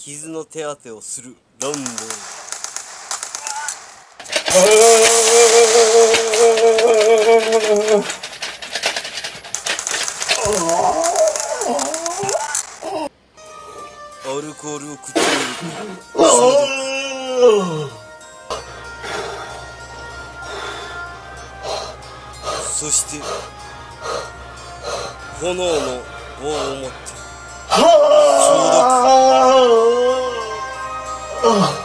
傷の手当てをするランボー。アルコールを口に入れてそして炎の棒を持って消毒。